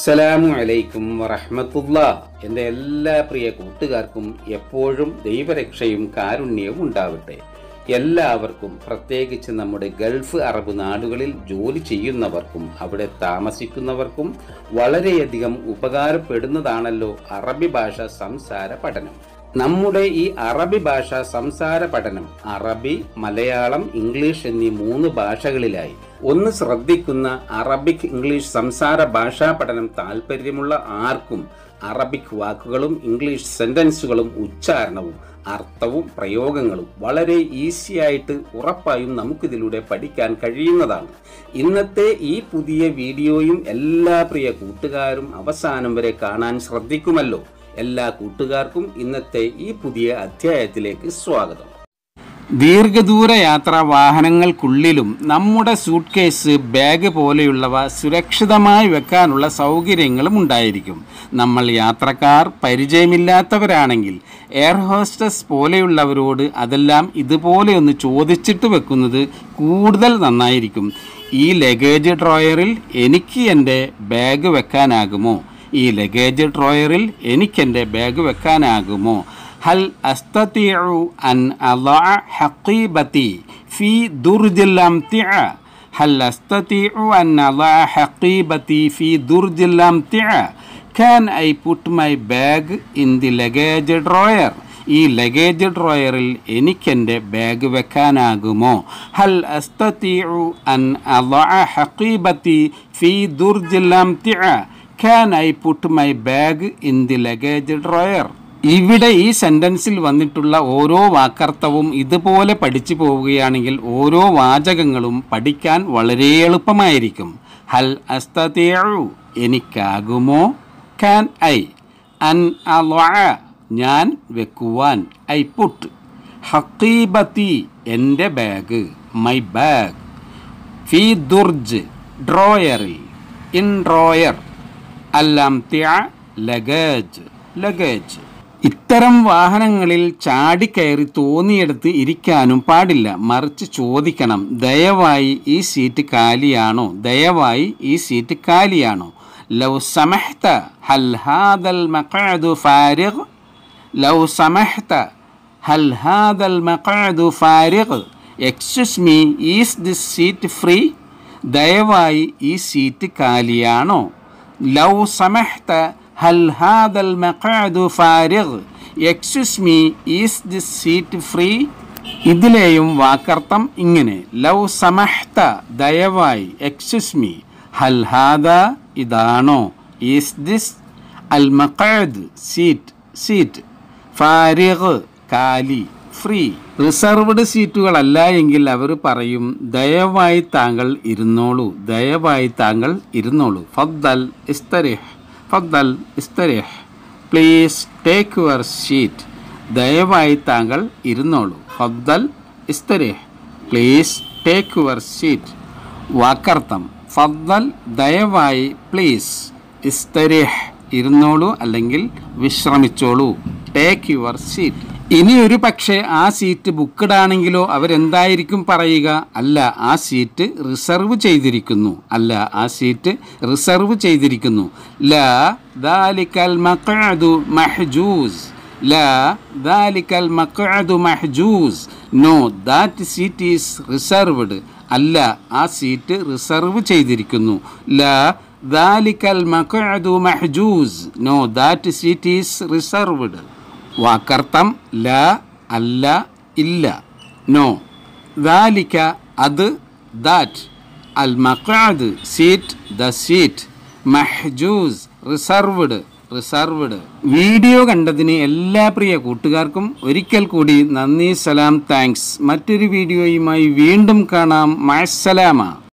അസ്സലാമു അലൈക്കും വറഹ്മത്തുള്ളാഹ്. എൻ്റെ എല്ലാ പ്രിയ കൂട്ടുകാർക്കും എപ്പോഴും ദൈവരക്ഷയും കാരുണ്യവും ഉണ്ടാവട്ടെ. എല്ലാവർക്കും, പ്രത്യേകിച്ച് നമ്മുടെ ഗൾഫ് അറബ് നാടുകളിൽ ജോലി ചെയ്യുന്നവർക്കും അവിടെ താമസിക്കുന്നവർക്കും വളരെയധികം ഉപകാരപ്പെടുന്നതാണല്ലോ അറബി ഭാഷ സംസാര പഠനം. നമ്മുടെ ഈ അറബി ഭാഷ സംസാര പഠനം അറബി, മലയാളം, ഇംഗ്ലീഷ് എന്നീ 3 ഭാഷകളിലായി. ഒന്ന് ശ്രദ്ധിക്കുന്ന അറബിക് ഇംഗ്ലീഷ് സംസാര ഭാഷാ പഠനം താല്പര്യമുള്ള ആർക്കും അറബിക് വാക്കുകളും ഇംഗ്ലീഷ് സെന്റൻസുകളും ഉച്ചാരണവും അർത്ഥവും പ്രയോഗങ്ങളും വളരെ ഈസിയായിട്ട് ഉറപ്പായും നമുക്കിതിലൂടെ പഠിക്കാൻ കഴിയുന്നതാണ്. ഇന്നത്തെ ഈ പുതിയ വീഡിയോയും എല്ലാ പ്രിയ കൂട്ടുകാരും അവസാനം വരെ കാണാൻ ശ്രദ്ധിക്കുമല്ലോ. എല്ലാ കൂട്ടുകാർക്കും ഇന്നത്തെ ഈ പുതിയ അധ്യായത്തിലേക്ക് സ്വാഗതം. ദീർഘദൂര യാത്രാ വാഹനങ്ങൾക്കുള്ളിലും നമ്മുടെ സൂട്ട് കേസ്, ബാഗ് പോലെയുള്ളവ സുരക്ഷിതമായി വെക്കാനുള്ള സൗകര്യങ്ങളും ഉണ്ടായിരിക്കും. നമ്മൾ യാത്രക്കാർ പരിചയമില്ലാത്തവരാണെങ്കിൽ എയർ ഹോസ്റ്റസ് പോലെയുള്ളവരോട് അതെല്ലാം ഇതുപോലെ ഒന്ന് ചോദിച്ചിട്ട് വെക്കുന്നത് കൂടുതൽ നന്നായിരിക്കും. ഈ ലഗേജ് ഡ്രോയറിൽ എനിക്ക് എൻ്റെ ബാഗ് വെക്കാനാകുമോ? ഈ ലഗേജ് ഡ്രോയറിൽ എനിക്കെൻ്റെ ബാഗ് വെക്കാനാകുമോ? ഹൽ അസ്തതിഉ അൻ അളഅ ഹഖീബതി ഫി ദുർജിൽ അംതിഅ. ഹൽ അസ്തതിഉ അൻ അളഅ ഹഖീബതി ഫി ദുർജിൽ അംതിഅ. Can I put my bag in the luggage drawer? ഈ ലഗേജ് ഡ്രോയറിൽ എനിക്കെൻ്റെ ബാഗ് വെക്കാനാകുമോ? ഹൽ അസ്തതിഉ അൻ അളഅ ഹഖീബതി ഫി ദുർജിൽ അംതിഅ. Can I put my bag in the luggage drawer? ഇവിടെ ഈ സെന്റൻസിൽ വന്നിട്ടുള്ള ഓരോ വാക്കർത്ഥവും ഇതുപോലെ പഠിച്ചു പോവുകയാണെങ്കിൽ ഓരോ വാചകങ്ങളും പഠിക്കാൻ വളരെ എളുപ്പമായിരിക്കും. ഹൽ അസ്തതിഉ എനിക്കാകുമോ? Can I അൻ അളഅ ഞാൻ വെക്കുവാൻ, ഐ പുട്ട്. ഹഖീബതി എൻ്റെ ബാഗ്, മൈ ബാഗ്. ഫി ദുർജ് ഡ്രോയറിൽ, ഇൻ ഡ്രോയർ. അൽ-അംതിഅ ലഗേജ്, ലഗേജ്. ഇത്തരം വാഹനങ്ങളിൽ ചാടിക്കയറി തോന്നിയെടുത്ത് ഇരിക്കാനും പാടില്ല. മറിച്ച് ചോദിക്കണം, ദയവായി ഈ സീറ്റ് കാലിയാണോ? ദയവായി ഈ സീറ്റ് കാലിയാണോ? ലൗ സമഹ്ത ഹൽ ഹാദൽ മഖഅദു ഫാരിഗ്. ലൗ സമഹ്ത ഹൽ ഹാദൽ മഖഅദു ഫാരിഗ്. Excuse me, is this seat free? ദയവായി ഈ സീറ്റ് കാലിയാണോ? ലൗ സമഹ്ത ഹൽ ഹാദൽ മഖഅദു ഫാരിഗ്. Excuse me, is this seat free? ഇതിലെയും വാക്കർത്ഥം ഇങ്ങനെ: ലൗ സമഹ്ത ദയവായി, എക്സ്ക്യൂസ് മീ, ഹൽ ഹാദ ഇതാണോ, ഈസ് ദിസ്, അൽ മഖഅദ് സീറ്റ്, സീറ്റ്, ഫാരിഗ് കാലി, ഫ്രീ. റിസർവ്ഡ് സീറ്റുകളല്ല എങ്കിൽ അവർ പറയും, ദയവായി താങ്കൾ ഇരുന്നോളൂ, ദയവായി താങ്കൾ ഇരുന്നോളൂ. ഫദ്ദൽ ഇസ്തരിഹ്, ഫദ്ദൽ ഇസ്തരിഹ്. Please take your seat. ദയവായി താങ്കൾ ഇരുന്നോളൂ. ഫദ്ദൽ ഇസ്തരിഹ്, പ്ലീസ് ടേക്ക് യുവർ സീറ്റ്. വാക്കർത്ഥം: ഫദ്ദൽ ദയവായി, പ്ലീസ്, ഇസ്തരിഹ് ഇരുന്നോളൂ അല്ലെങ്കിൽ വിശ്രമിച്ചോളൂ, ടേക്ക് യുവർ സീറ്റ്. ഇനി ഒരു പക്ഷേ ആ സീറ്റ് ബുക്ക്ഡ് ആണെങ്കിലോ അവരെന്തായിരിക്കും പറയുക? അല്ല, ആ സീറ്റ് റിസർവ് ചെയ്തിരിക്കുന്നു. അല്ല, ആ സീറ്റ് റിസർവ് ചെയ്തിരിക്കുന്നു. ലാ ദാലികൽ മഖഅദു മഹ്ജൂസ്. ലാ ദാലികൽ മഖഅദു മഹ്ജൂസ്. No, that seat is reserved. അല്ല, ആ സീറ്റ് റിസർവ് ചെയ്തിരിക്കുന്നു. ലാ ദാലികൽ മഖഅദു മഹ്ജൂസ്. No, that seat is reserved. വാക്കർത്ഥം: ല അല്ല, ഇല്ല, നോ. ദാലിക അത്, ദാറ്റ്. അൽ മഖഅദ് സീറ്റ്, ദ സീറ്റ്. മഹ്ജൂസ് റിസർവ്ഡ്, റിസർവ്ഡ്. വീഡിയോ കണ്ടതിന് എല്ലാ പ്രിയ കൂട്ടുകാർക്കും ഒരിക്കൽ കൂടി നന്ദി, സലാം, താങ്ക്സ്. മറ്റൊരു വീഡിയോയുമായി വീണ്ടും കാണാം. മഅസ്സലാമ.